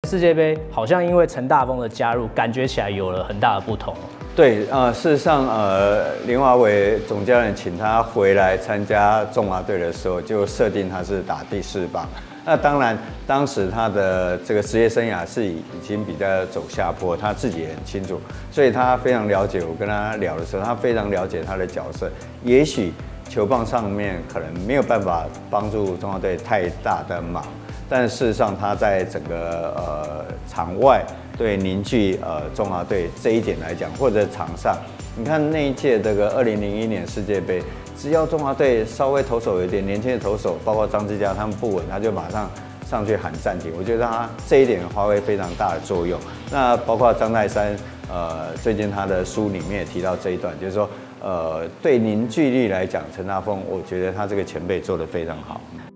世界杯好像因为陈大峰的加入，感觉起来有了很大的不同。 对，事实上，林华伟总教练请他回来参加中华队的时候，就设定他是打第4棒。那当然，当时他的这个职业生涯是已经比较走下坡，他自己也很清楚，所以他非常了解。我跟他聊的时候，他非常了解他的角色。也许球棒上面可能没有办法帮助中华队太大的忙，但事实上他在整个场外对凝聚中华队这一点来讲，或者场上，你看那一届这个2001年世界杯。只要中华队稍微投手有点年轻的投手，包括张之嘉他们不稳，他就马上上去喊暂停。我觉得他这一点发挥非常大的作用。那包括张泰山，最近他的书里面也提到这一段，就是说，对凝聚力来讲，陈大峰，我觉得他这个前辈做得非常好。